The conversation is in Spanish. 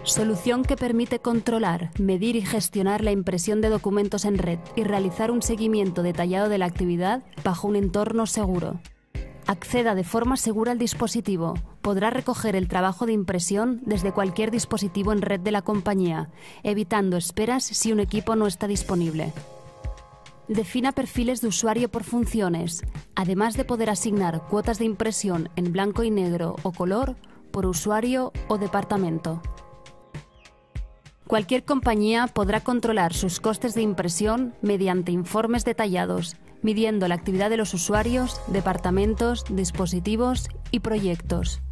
Solución que permite controlar, medir y gestionar la impresión de documentos en red y realizar un seguimiento detallado de la actividad bajo un entorno seguro. Acceda de forma segura al dispositivo. Podrá recoger el trabajo de impresión desde cualquier dispositivo en red de la compañía, evitando esperas si un equipo no está disponible. Defina perfiles de usuario por funciones, además de poder asignar cuotas de impresión en blanco y negro o color por usuario o departamento. Cualquier compañía podrá controlar sus costes de impresión mediante informes detallados, midiendo la actividad de los usuarios, departamentos, dispositivos y proyectos.